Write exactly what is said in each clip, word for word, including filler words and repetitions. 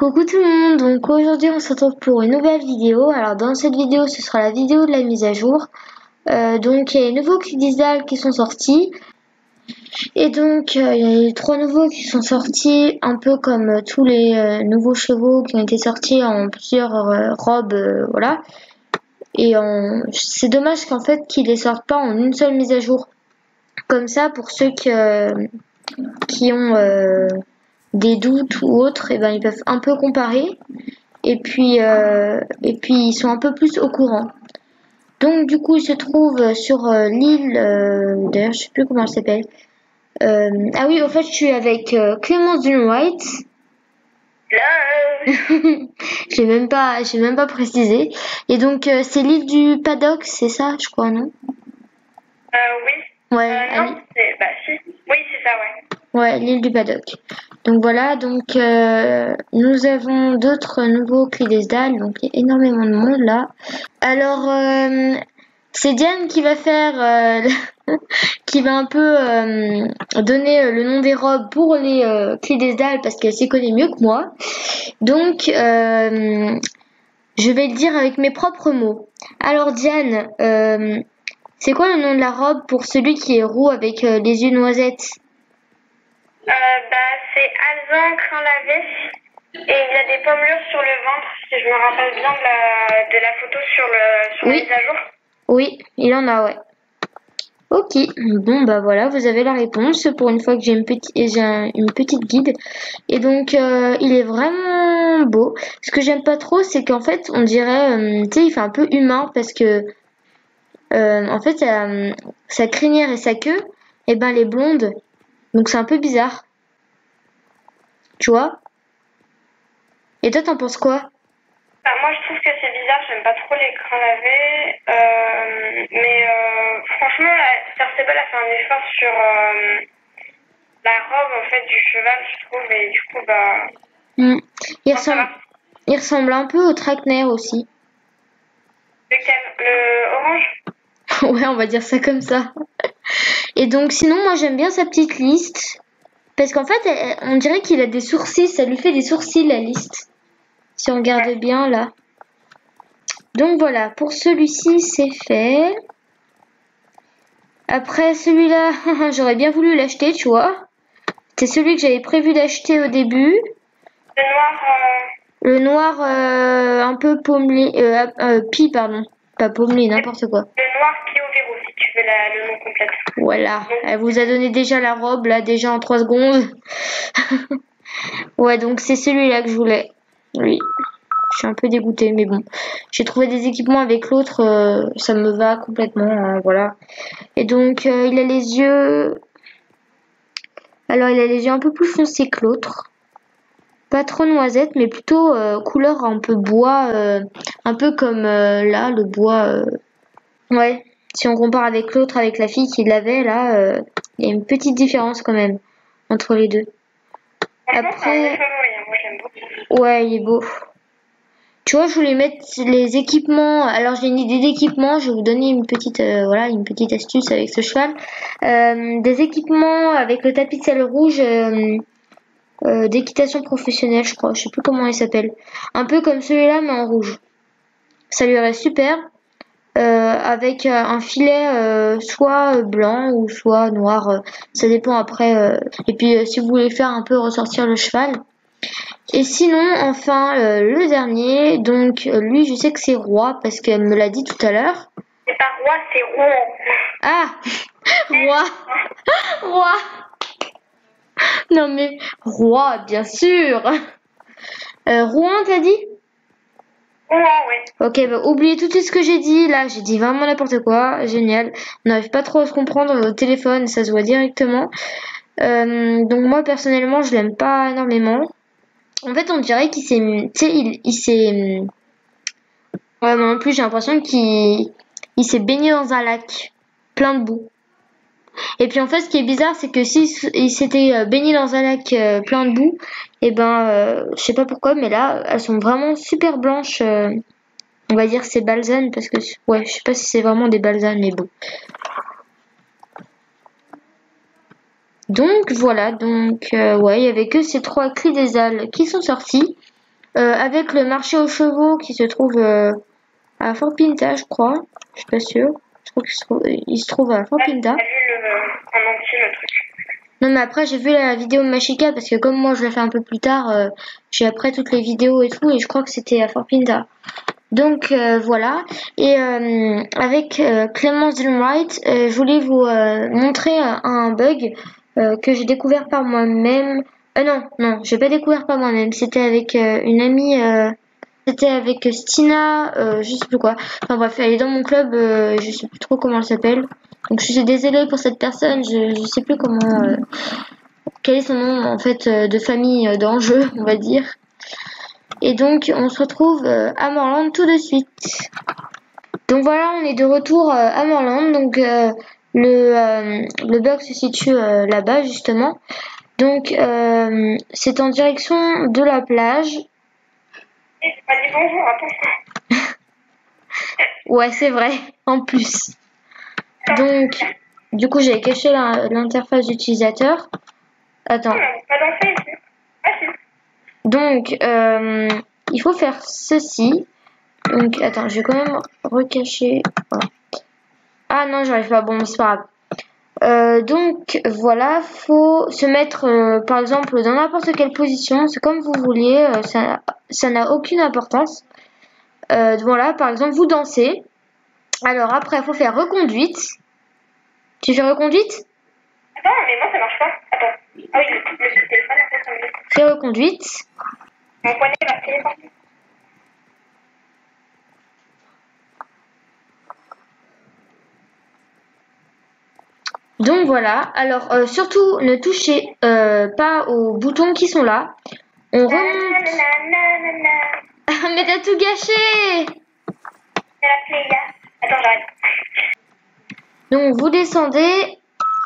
Coucou tout le monde, donc aujourd'hui on se retrouve pour une nouvelle vidéo. Alors dans cette vidéo ce sera la vidéo de la mise à jour. Euh, donc il y a les nouveaux Clydesdales qui sont sortis. Et donc euh, il y a les trois nouveaux qui sont sortis, un peu comme euh, tous les euh, nouveaux chevaux qui ont été sortis en plusieurs euh, robes, euh, voilà. Et en... c'est dommage qu'en fait qu'ils les sortent pas en une seule mise à jour. Comme ça, pour ceux qui, euh, qui ont... Euh, des doutes ou autres, et ben ils peuvent un peu comparer et puis euh, et puis ils sont un peu plus au courant. Donc du coup ils se trouvent sur euh, l'île, euh, d'ailleurs je sais plus comment elle s'appelle. Euh, ah oui, au fait je suis avec euh, Clémence Dunwright. j'ai même pas j'ai même pas précisé. Et donc euh, c'est l'île du Paddock, c'est ça je crois, non? Euh, oui. Ouais. Euh, non, c'est... Bah, si. Oui, c'est ça, ouais. Ouais, l'île du Paddock. Donc voilà, donc euh, nous avons d'autres nouveaux Clydesdales, donc il y a énormément de monde là. Alors, euh, c'est Diane qui va faire, euh, qui va un peu euh, donner le nom des robes pour les euh, Clydesdales parce qu'elle s'y connaît mieux que moi. Donc, euh, je vais le dire avec mes propres mots. Alors Diane, euh, c'est quoi le nom de la robe pour celui qui est roux avec euh, les yeux noisettes? Euh, bah, c'est Alzan crin lavé et il y a des pommelures sur le ventre, si je me rappelle bien de la, de la photo sur, le, sur oui. la mise à jour. Oui, il en a, ouais. Ok, bon bah voilà, vous avez la réponse pour une fois que j'ai une petite, j'ai un, une petite guide. Et donc euh, il est vraiment beau. Ce que j'aime pas trop, c'est qu'en fait on dirait, euh, tu sais, il fait un peu humain parce que euh, en fait sa, sa crinière et sa queue, et ben elle est blonde. Donc c'est un peu bizarre. Tu vois? Et toi t'en penses quoi? Bah, moi, je trouve que c'est bizarre, j'aime pas trop les crins lavés. Euh, mais euh, franchement, Perceval a fait un effort sur euh, la robe en fait du cheval, je trouve, et du coup, bah. Mmh. Il, Non, ressemble, il ressemble un peu au Trackner aussi. Lequel? Le orange? Ouais, on va dire ça comme ça. Et donc sinon, moi j'aime bien sa petite liste. Parce qu'en fait, elle, on dirait qu'il a des sourcils, ça lui fait des sourcils la liste. Si on regarde ouais. bien là. Donc voilà, pour celui-ci c'est fait. Après celui-là, j'aurais bien voulu l'acheter, tu vois. C'est celui que j'avais prévu d'acheter au début. Le noir... Euh... Le noir euh, un peu pommelé, euh, euh, pie pardon. Pas pommelé, n'importe quoi. Le noir pie au verrou, si tu veux la, le nom complet. Voilà, elle vous a donné déjà la robe, là, déjà en trois secondes. Ouais, donc c'est celui-là que je voulais. Oui, je suis un peu dégoûtée, mais bon. J'ai trouvé des équipements avec l'autre, euh, ça me va complètement, hein, voilà. Et donc, euh, il a les yeux... Alors, il a les yeux un peu plus foncés que l'autre. Pas trop noisette, mais plutôt euh, couleur un peu bois, euh, un peu comme euh, là, le bois... Euh... Ouais, si on compare avec l'autre, avec la fille qui l'avait, là, euh, il y a une petite différence quand même entre les deux. Après, moi j'aime beaucoup. Ouais, il est beau. Tu vois, je voulais mettre les équipements. Alors j'ai une idée d'équipement. Je vais vous donner une petite, euh, voilà, une petite astuce avec ce cheval. Euh, des équipements avec le tapis de selle rouge euh, euh, d'équitation professionnelle, je crois. Je sais plus comment il s'appelle. Un peu comme celui-là, mais en rouge. Ça lui irait super. Euh, avec euh, un filet euh, soit blanc ou soit noir. Euh, ça dépend après. Euh. Et puis euh, si vous voulez faire un peu ressortir le cheval. Et sinon, enfin, euh, le dernier, donc euh, lui, je sais que c'est Roi parce qu'elle me l'a dit tout à l'heure. C'est pas Roi, c'est Rouen. Ah, Roi, Roi. Non mais Roi, bien sûr. Euh, Rouen, t'as dit? Rouen, oui. Ok, bah oubliez tout ce que j'ai dit. Là, j'ai dit vraiment n'importe quoi. Génial. On n'arrive pas trop à se comprendre au téléphone, ça se voit directement. Euh, donc moi, personnellement, je l'aime pas énormément. En fait, on dirait qu'il s'est, tu sais, il, il s'est, ouais, moi non plus, j'ai l'impression qu'il, il s'est baigné dans un lac plein de boue. Et puis en fait, ce qui est bizarre, c'est que si il s'était baigné dans un lac euh, plein de boue, et ben, euh, je sais pas pourquoi, mais là, elles sont vraiment super blanches. Euh, on va dire c'est balsanes parce que, ouais, je sais pas si c'est vraiment des balsanes, mais bon. Donc voilà, donc euh, ouais, il y avait que ces trois Clydesdales qui sont sortis. euh, avec le marché aux chevaux qui se trouve euh, à Fort Pinta, je crois. Je suis pas sûre. Je crois qu'il se trouve, il se trouve à Fort Ouais, Pinta. t'as vu le, en entier le truc. Non, mais après, j'ai vu la vidéo de Mashika parce que comme moi je l'ai fait un peu plus tard, euh, j'ai après toutes les vidéos et tout, et je crois que c'était à Fort Pinta. Donc euh, voilà. Et euh, avec euh, Clémence Delmright, euh, je voulais vous euh, montrer un, un bug euh, que j'ai découvert par moi-même. Euh, non, non, j'ai pas découvert par moi-même. C'était avec euh, une amie. Euh, c'était avec Stina, euh, je sais plus quoi. Enfin bref, elle est dans mon club, euh, je sais plus trop comment elle s'appelle. Donc je suis désolée pour cette personne, je, je sais plus comment, euh, quel est son nom en fait euh, de famille euh, dans le jeu, on va dire. Et donc on se retrouve euh, à Morland tout de suite. Donc voilà, on est de retour euh, à Morland. Donc euh, le, euh, le bug se situe euh, là-bas justement. Donc euh, c'est en direction de la plage. Et c'est pas dit bonjour, attention. Ouais, c'est vrai, en plus. Donc, du coup, j'ai caché l'interface d'utilisateur. Attends. On n'a pas dansé ici. Ah si. Donc, euh, il faut faire ceci. Donc, attends, je vais quand même recacher. Voilà. Ah non, j'arrive pas. Bon, c'est pas grave. Euh, donc, voilà, faut se mettre, euh, par exemple, dans n'importe quelle position. C'est comme vous vouliez. Euh, ça, ça n'a aucune importance. Euh, voilà, par exemple, vous dansez. Alors après, il faut faire reconduite. Tu fais reconduite? Attends, mais moi ça marche pas. Attends. Ah oui, le, le téléphone a fait sonner. Fais reconduite. Mon poignet va se téléporter. Donc voilà. Alors euh, surtout, ne touchez euh, pas aux boutons qui sont là. On remonte. Mais t'as tout gâché! C'est la playa. Attends, j'arrête. Donc vous descendez.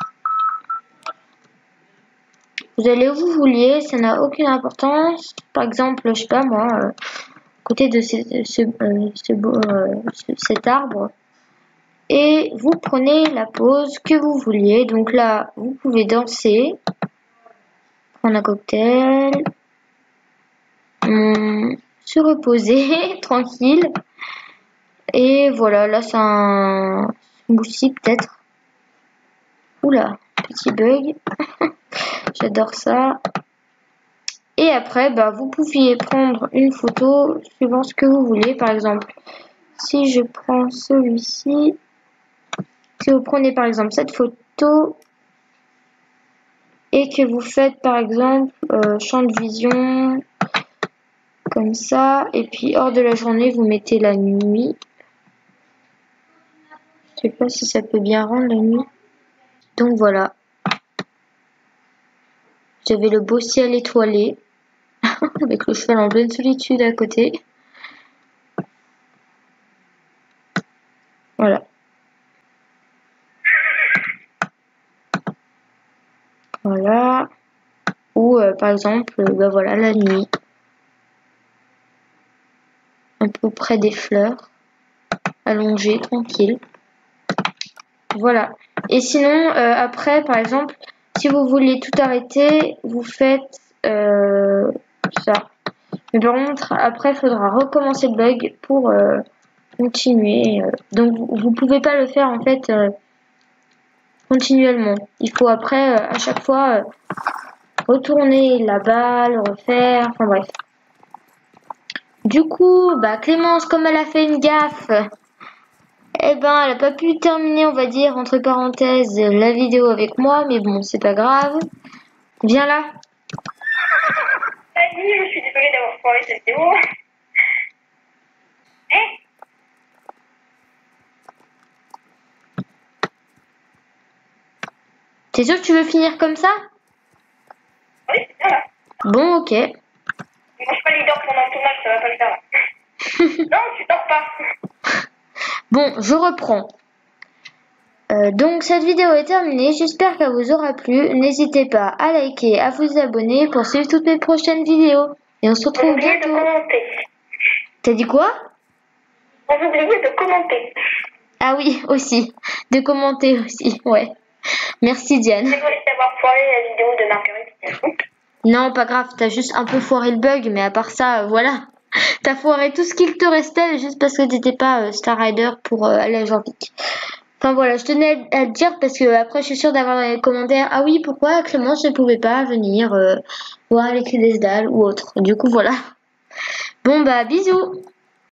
Vous allez où vous vouliez, ça n'a aucune importance. Par exemple, je sais pas moi, euh, côté de ce, ce, euh, ce, euh, ce, cet arbre. Et vous prenez la pose que vous vouliez. Donc là, vous pouvez danser, prendre un cocktail, hum, se reposer tranquille. Et voilà, là c'est un moussi peut-être. Oula, petit bug. J'adore ça. Et après, bah, vous pouviez prendre une photo suivant ce que vous voulez. Par exemple, si je prends celui-ci, si vous prenez par exemple cette photo et que vous faites par exemple euh, champ de vision comme ça, et puis hors de la journée, vous mettez la nuit. Je sais pas si ça peut bien rendre la nuit. Donc voilà. J'avais le beau ciel étoilé avec le cheval en pleine solitude à côté. Voilà. Voilà. Ou euh, par exemple, euh, bah voilà, la nuit. Un peu près des fleurs. Allongé, tranquille. Voilà. Et sinon, euh, après, par exemple, si vous voulez tout arrêter, vous faites euh, ça. Mais par contre, après, il faudra recommencer le bug pour euh, continuer. Donc, vous ne pouvez pas le faire, en fait, euh, continuellement. Il faut après, euh, à chaque fois, euh, retourner la balle, refaire, enfin bref. Du coup, bah, Clémence, comme elle a fait une gaffe, eh ben, elle a pas pu terminer, on va dire, entre parenthèses, la vidéo avec moi, mais bon, c'est pas grave. Viens là. Salut, je suis désolée d'avoir foiré cette vidéo. Eh? T'es sûr que tu veux finir comme ça? Oui, c'est bien là. Bon, ok. Moi, je suis pas leader pendant le tournage, ça va pas le faire là. Non, tu dors pas. Bon, je reprends. Euh, donc cette vidéo est terminée, j'espère qu'elle vous aura plu. N'hésitez pas à liker, à vous abonner pour suivre toutes mes prochaines vidéos. Et on se retrouve Oubliez bientôt. de commenter. T'as dit quoi? Vous oubliez de commenter. Ah oui, aussi. De commenter aussi, ouais. Merci Diane. Désolée d'avoir foiré la vidéo de Marguerite. Non, pas grave, t'as juste un peu foiré le bug, mais à part ça, euh, voilà. T'as foiré tout ce qu'il te restait juste parce que t'étais pas euh, Star Rider pour euh, aller à Jorvik. Enfin voilà, je tenais à te dire parce que après je suis sûre d'avoir dans les commentaires, ah oui, pourquoi Clémence ne pouvait pas venir euh, voir les clés d'Esdal ou autre. Du coup voilà. Bon bah bisous.